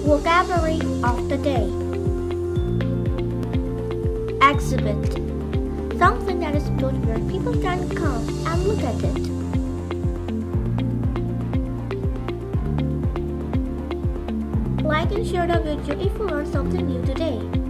Vocabulary of the day. Exhibit. Something that is built where people can come and look at it. Like and share the video if you learned something new today.